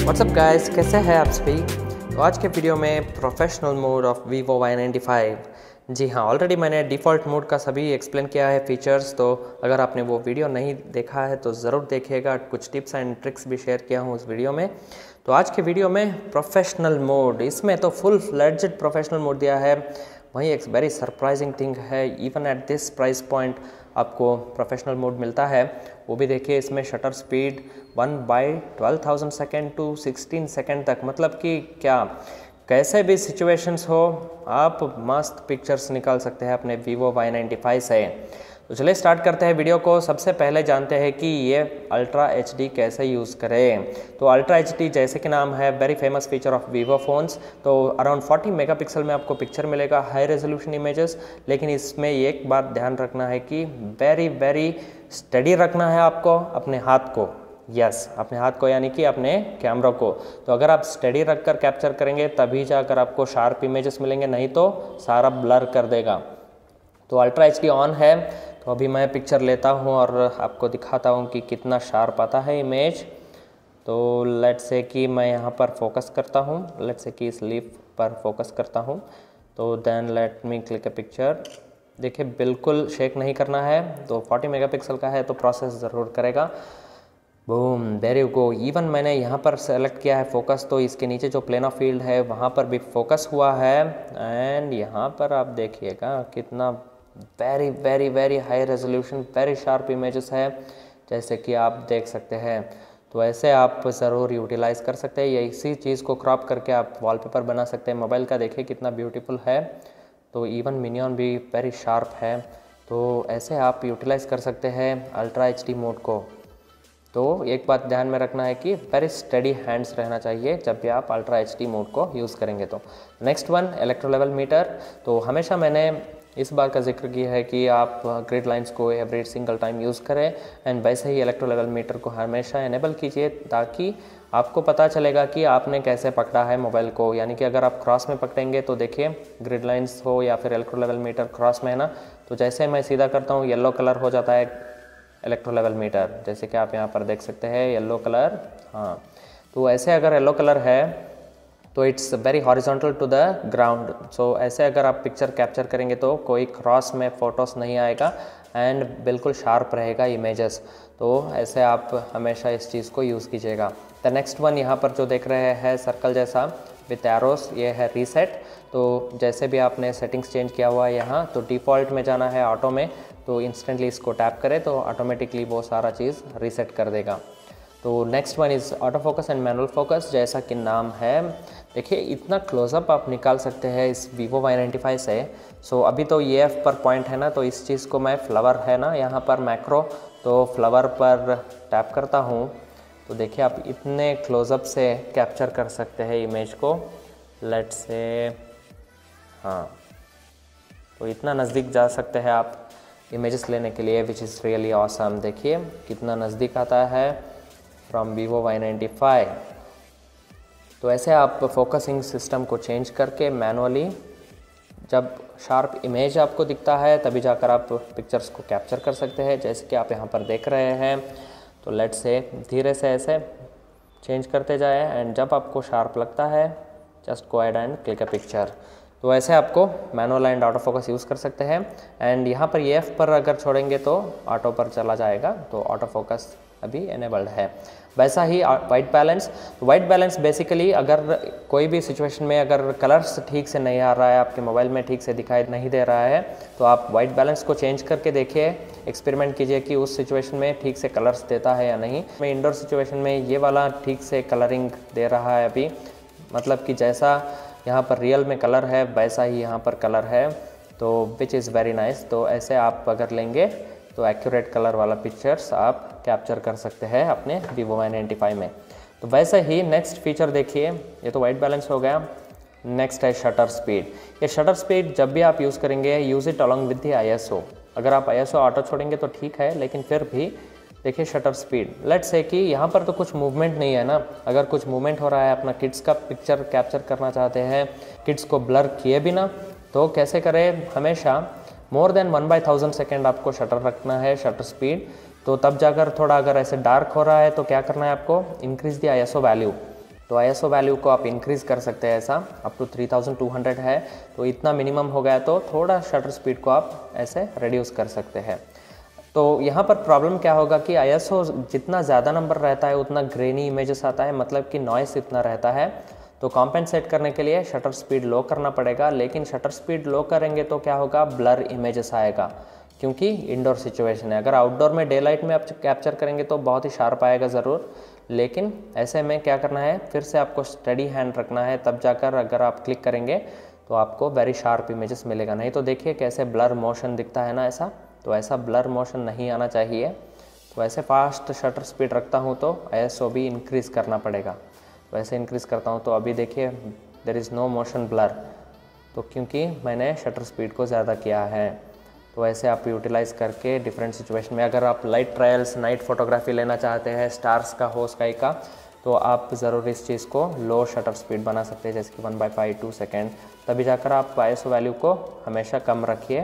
WhatsApp guys, कैसे हैं आप सभी। तो आज के वीडियो में professional mode of Vivo Y95। जी हाँ, ऑलरेडी मैंने डिफ़ॉल्ट मोड का सभी एक्सप्लेन किया है फीचर्स। तो अगर आपने वो वीडियो नहीं देखा है तो ज़रूर देखिएगा, कुछ टिप्स एंड ट्रिक्स भी शेयर किया हूँ उस वीडियो में। तो आज के वीडियो में प्रोफेशनल मोड, इसमें तो फुल फ्लेड्ज्ड प्रोफेशनल मोड दिया है। वहीं एक वेरी सरप्राइजिंग थिंग है, even at this price point आपको प्रोफेशनल मोड मिलता है। वो भी देखिए, इसमें shutter speed 1/12,000 second to 16 second तक, मतलब कि क्या कैसे भी सिचुएशंस हो आप मस्त पिक्चर्स निकाल सकते हैं अपने Vivo Y95 से। तो चलिए स्टार्ट करते हैं वीडियो को। सबसे पहले जानते हैं कि ये अल्ट्रा HD कैसे यूज़ करें। तो अल्ट्रा HD जैसे कि नाम है, very famous feature of Vivo phones. तो अराउंड 40 मेगापिक्सल में आपको पिक्चर मिलेगा, हाई रेजोल्यूशन इमेजेस। लेकिन इसमें एक बात ध्यान रखना है कि वेरी स्टडी रखना है आपको अपने हाथ को। यस, अपने हाथ को, यानी कि अपने कैमरा को। तो अगर आप स्टडी रख कर कैप्चर करेंगे तभी जाकर आपको शार्प इमेजेस मिलेंगे, नहीं तो सारा ब्लर कर देगा। तो अल्ट्रा HD ऑन है। तो अभी मैं पिक्चर लेता हूँ और आपको दिखाता हूँ कि कितना शार्प आता है इमेज। तो लेट्स से कि मैं यहाँ पर फोकस करता हूँ, लेट्स से कि इस लीफ पर फोकस करता हूँ। तो then let me click a picture. देखिए, बिल्कुल शेक नहीं करना है। तो 40 मेगापिक्सल का है तो प्रोसेस ज़रूर करेगा। Boom, there you go. Even मैंने यहाँ पर सेलेक्ट किया है फोकस, तो इसके नीचे जो प्लेन ऑफ फील्ड है वहाँ पर भी फोकस हुआ है। एंड यहाँ पर आप देखिएगा कितना very high resolution, very sharp images है, जैसे कि आप देख सकते हैं। तो ऐसे आप ज़रूर यूटिलाइज़ कर सकते हैं। ये इसी चीज़ को क्रॉप करके आप वॉलपेपर बना सकते हैं। मोबाइल का देखिए कितना ब्यूटीफुल है। तो इवन मिनियन भी वेरी शार्प है। तो ऐसे आप यूटिलाइज़ कर सकते हैं अल्ट्रा HD मोड को। तो एक बात ध्यान में रखना है कि वेरी स्टडी हैंड्स रहना चाहिए जब भी आप अल्ट्रा HD मोड को यूज़ करेंगे। तो next one, electro level meter. तो हमेशा मैंने इस बात का जिक्र किया है कि आप ग्रिड लाइंस को एवरी सिंगल टाइम यूज़ करें, एंड वैसे ही इलेक्ट्रो लेवल मीटर को हमेशा इनेबल कीजिए, ताकि आपको पता चलेगा कि आपने कैसे पकड़ा है मोबाइल को। यानी कि अगर आप क्रॉस में पकड़ेंगे तो देखिए, ग्रिड लाइंस हो या फिर इलेक्ट्रो लेवल मीटर क्रॉस में है ना, तो जैसे मैं सीधा करता हूँ येलो कलर हो जाता है इलेक्ट्रो लेवल मीटर, जैसे कि आप यहाँ पर देख सकते हैं येलो कलर। हाँ, तो ऐसे अगर येलो कलर है तो it's very horizontal to the ground. So ऐसे अगर आप पिक्चर कैप्चर करेंगे तो कोई क्रॉस में फ़ोटोस नहीं आएगा एंड बिल्कुल शार्प रहेगा इमेजेस। तो ऐसे आप हमेशा इस चीज़ को यूज़ कीजिएगा। द नेक्स्ट वन, यहाँ पर जो देख रहे हैं सर्कल जैसा विथ एरोस, ये है रीसेट। तो जैसे भी आपने सेटिंग्स चेंज किया हुआ है यहाँ, तो डिफ़ॉल्ट में जाना है ऑटो में, तो इंस्टेंटली इसको टैप करें तो ऑटोमेटिकली वो सारा चीज़ रीसेट कर देगा। तो next one is auto focus and manual focus, जैसा कि नाम है। देखिए, इतना क्लोजअप आप निकाल सकते हैं इस Vivo Y95 से। सो अभी तो EF पर पॉइंट है ना, तो इस चीज़ को मैं फ्लावर है ना यहाँ पर मैक्रो, तो फ्लावर पर टैप करता हूँ। तो देखिए, आप इतने क्लोजअप से कैप्चर कर सकते हैं इमेज को। लेट्स से, हाँ, तो इतना नज़दीक जा सकते हैं आप इमेजेस लेने के लिए, विच इज़ रियली ऑसम। देखिए कितना नज़दीक आता है फ्रॉम Vivo Y95। तो ऐसे आप फोकसिंग सिस्टम को चेंज करके मैनुअली, जब शार्प इमेज आपको दिखता है तभी जाकर आप पिक्चर्स को कैप्चर कर सकते हैं, जैसे कि आप यहाँ पर देख रहे हैं। तो लेट्स से धीरे से ऐसे चेंज करते जाए, एंड जब आपको शार्प लगता है just go ahead and click a picture. तो ऐसे आपको manual and auto focus use कर सकते हैं। एंड यहाँ पर EF पर अगर छोड़ेंगे तो ऑटो पर चला जाएगा, तो ऑटो फोकस अभी इनेबल्ड है। वैसा ही white balance. White balance basically अगर कोई भी सिचुएशन में अगर कलर्स ठीक से नहीं आ रहा है, आपके मोबाइल में ठीक से दिखाई नहीं दे रहा है, तो आप वाइट बैलेंस को चेंज करके देखिए, एक्सपेरिमेंट कीजिए कि उस सिचुएशन में ठीक से कलर्स देता है या नहीं। मैं इंडोर सिचुएशन में ये वाला ठीक से कलरिंग दे रहा है अभी, मतलब कि जैसा यहाँ पर रियल में कलर है वैसा ही यहाँ पर कलर है, तो विच इज़ वेरी नाइस। तो ऐसे आप अगर लेंगे तो एक्यूरेट कलर वाला पिक्चर्स आप कैप्चर कर सकते हैं अपने Vivo Y95 में। तो वैसे ही नेक्स्ट फीचर देखिए, ये तो वाइट बैलेंस हो गया। नेक्स्ट है शटर स्पीड। ये शटर स्पीड जब भी आप यूज़ करेंगे, use it along with the ISO। अगर आप ISO ऑटो छोड़ेंगे तो ठीक है, लेकिन फिर भी देखिए शटर स्पीड। लेट्स से कि यहाँ पर तो कुछ मूवमेंट नहीं है ना, अगर कुछ मूवमेंट हो रहा है, अपना किड्स का पिक्चर कैप्चर करना चाहते हैं, किड्स को ब्लर किए बिना, तो कैसे करें, हमेशा मोर देन 1/1000 सेकेंड आपको शटर रखना है, शटर स्पीड। तो तब जाकर थोड़ा अगर ऐसे डार्क हो रहा है तो क्या करना है आपको, इंक्रीज द ISO वैल्यू। तो ISO वैल्यू को आप इंक्रीज़ कर सकते हैं, ऐसा अप टू 3200 है, तो इतना मिनिमम हो गया तो थोड़ा शटर स्पीड को आप ऐसे रिड्यूस कर सकते हैं। तो यहाँ पर प्रॉब्लम क्या होगा कि ISO जितना ज़्यादा नंबर रहता है उतना ग्रेनी इमेजेस आता है, मतलब कि नॉइस इतना रहता है। तो कॉम्पेंसेट करने के लिए शटर स्पीड लो करना पड़ेगा, लेकिन शटर स्पीड लो करेंगे तो क्या होगा, ब्लर इमेजेस आएगा, क्योंकि इंडोर सिचुएशन है। अगर आउटडोर में डे लाइट में आप कैप्चर करेंगे तो बहुत ही शार्प आएगा ज़रूर, लेकिन ऐसे में क्या करना है, फिर से आपको स्टडी हैंड रखना है, तब जाकर अगर आप क्लिक करेंगे तो आपको वेरी शार्प इमेजेस मिलेगा। नहीं तो देखिए कैसे ब्लर मोशन दिखता है ना ऐसा, तो ऐसा ब्लर मोशन नहीं आना चाहिए। तो ऐसे फास्ट शटर स्पीड रखता हूँ तो ISO भी इंक्रीज़ करना पड़ेगा। तो ऐसे इंक्रीज़ करता हूँ तो अभी देखिए there is no motion blur, तो क्योंकि मैंने शटर स्पीड को ज़्यादा किया है। तो ऐसे आप यूटिलाइज़ करके डिफरेंट सिचुएशन में, अगर आप लाइट ट्रायल्स नाइट फोटोग्राफी लेना चाहते हैं, स्टार्स का हो, स्काई का, तो आप ज़रूर इस चीज़ को लो शटर स्पीड बना सकते हैं, जैसे कि 1/5 2 सेकेंड। तभी जाकर आप ISO वैल्यू को हमेशा कम रखिए,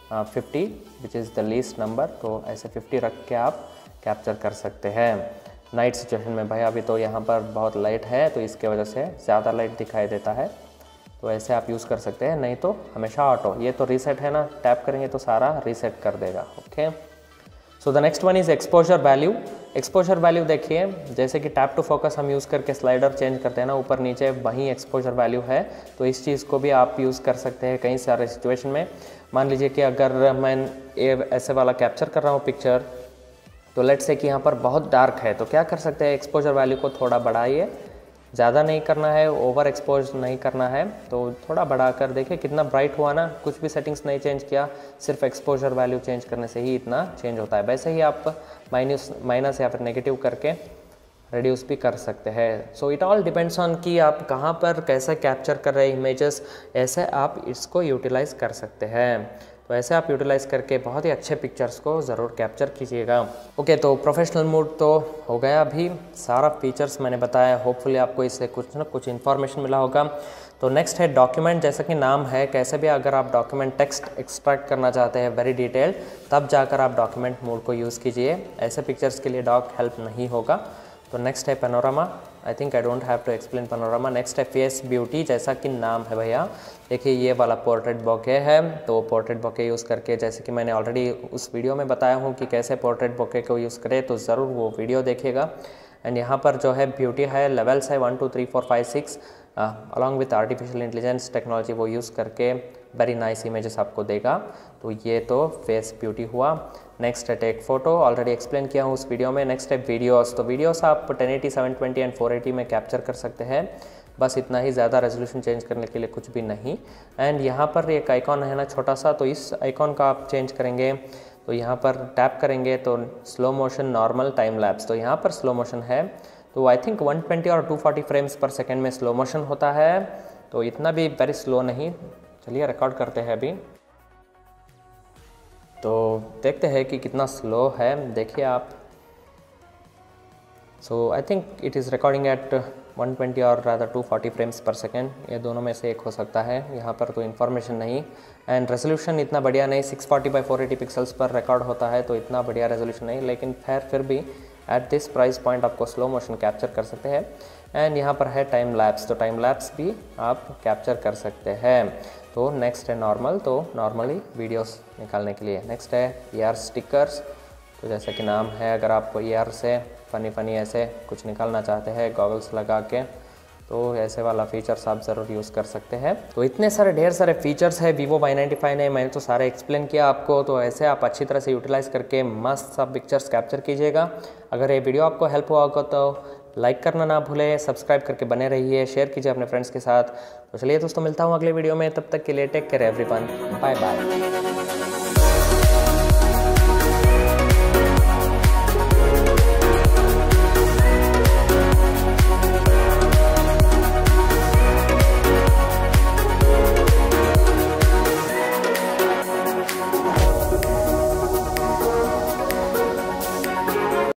50 which is the least number. तो ऐसे 50 रख के आप कैप्चर कर सकते हैं नाइट सिचुएशन में। भाई अभी तो यहाँ पर बहुत लाइट है तो इसके वजह से ज़्यादा लाइट दिखाई देता है, तो ऐसे आप यूज़ कर सकते हैं। नहीं तो हमेशा ऑटो, ये तो रीसेट है ना, टैप करेंगे तो सारा रीसेट कर देगा। Okay, so the next one is exposure value. Exposure value देखिए, जैसे कि टैप टू फोकस हम यूज़ करके स्लाइडर चेंज करते हैं ना ऊपर नीचे, वहीं एक्सपोजर वैल्यू है। तो इस चीज़ को भी आप यूज़ कर सकते हैं कई सारे सिचुएशन में। मान लीजिए कि अगर मैं ऐसे वाला कैप्चर कर रहा हूँ पिक्चर, तो लेट्स से कि यहाँ पर बहुत डार्क है, तो क्या कर सकते हैं, एक्सपोजर वैल्यू को थोड़ा बढ़ाइए, ज़्यादा नहीं करना है, ओवर एक्सपोज नहीं करना है, तो थोड़ा बढ़ाकर देखिए कितना ब्राइट हुआ ना, कुछ भी सेटिंग्स नहीं चेंज किया, सिर्फ एक्सपोजर वैल्यू चेंज करने से ही इतना चेंज होता है। वैसे ही आप माइनस या फिर नेगेटिव करके रिड्यूस भी कर सकते हैं। So it all depends on कि आप कहाँ पर कैसे कैप्चर कर रहे हैं इमेजेस, ऐसे आप इसको यूटिलाइज़ कर सकते हैं। तो ऐसे आप यूटिलाइज़ करके बहुत ही अच्छे पिक्चर्स को ज़रूर कैप्चर कीजिएगा। ओके, तो प्रोफेशनल मोड तो हो गया, अभी सारा फीचर्स मैंने बताया, होपफुली आपको इससे कुछ ना कुछ इन्फॉर्मेशन मिला होगा। तो नेक्स्ट है डॉक्यूमेंट। जैसा कि नाम है, कैसे भी अगर आप डॉक्यूमेंट टेक्स्ट एक्सट्रैक्ट करना चाहते हैं वेरी डिटेल्ड, तब जाकर आप डॉक्यूमेंट मोड को यूज़ कीजिए, ऐसे पिक्चर्स के लिए डॉक हेल्प नहीं होगा। तो नेक्स्ट है panorama. I think I don't have to explain panorama. Next है फेस ब्यूटी, जैसा कि नाम है भैया, देखिए ये वाला पोर्ट्रेट बोके है। तो पोर्ट्रेट बोके यूज़ करके, जैसे कि मैंने ऑलरेडी उस वीडियो में बताया हूँ कि कैसे पोर्ट्रेट बोके को यूज़ करें, तो ज़रूर वो वीडियो देखिएगा। एंड यहाँ पर जो है ब्यूटी है, लेवल्स है 1 2 3 4 5 6 along with artificial intelligence technology वो यूज़ करके वेरी नाइस इमेजेस आपको देगा। तो ये तो फेस ब्यूटी हुआ। नेक्स्ट है टेक फोटो, ऑलरेडी एक्सप्लेन किया हूँ उस वीडियो में। नेक्स्ट है वीडियोस। तो वीडियोस आप 1080 720 एंड 480 में कैप्चर कर सकते हैं, बस इतना ही, ज़्यादा रेजोल्यूशन चेंज करने के लिए कुछ भी नहीं। एंड यहाँ पर एक आइकॉन है ना छोटा सा, तो इस आइकॉन का आप चेंज करेंगे तो यहाँ पर टैप करेंगे तो slow motion, normal, time lapse. तो यहाँ पर स्लो मोशन है, तो आई थिंक 120 और 240 फ्रेम्स पर सेकेंड में स्लो मोशन होता है, तो इतना भी वेरी स्लो नहीं। चलिए रिकॉर्ड करते हैं अभी, तो देखते हैं कि कितना स्लो है, देखिए आप। So I think it is recording at 120 और रादर 240 फ्रेम्स पर सेकेंड, ये दोनों में से एक हो सकता है। यहाँ पर तो इन्फॉर्मेशन नहीं। एंड रेजोल्यूशन इतना बढ़िया नहीं, 640x480 पिक्सल्स पर रिकॉर्ड होता है, तो इतना बढ़िया रेजोल्यूशन नहीं, लेकिन फिर भी एट दिस प्राइस पॉइंट आपको स्लो मोशन कैप्चर कर सकते हैं। एंड यहाँ पर है टाइम लैप्स, तो टाइम लैप्स भी आप कैप्चर कर सकते हैं। तो नेक्स्ट है नॉर्मल, तो नॉर्मली वीडियोस निकालने के लिए। नेक्स्ट है AR स्टिकर्स, तो जैसे कि नाम है, अगर आप AR से फ़नी ऐसे कुछ निकालना चाहते हैं गॉगल्स लगा के, तो ऐसे वाला फीचर्स आप ज़रूर यूज़ कर सकते हैं। तो इतने सारे ढेर सारे फीचर्स है Vivo Y95 ने, मैंने तो सारे एक्सप्लेन किया आपको। तो ऐसे आप अच्छी तरह से यूटिलाइज़ करके मस्त सब पिक्चर्स कैप्चर कीजिएगा। अगर ये वीडियो आपको हेल्प हुआ होगा तो लाइक करना ना भूलें, सब्सक्राइब करके बने रहिए, शेयर कीजिए अपने फ्रेंड्स के साथ। तो चलिए दोस्तों, मिलता हूँ अगले वीडियो में, तब तक के लिए take care everyone, bye bye.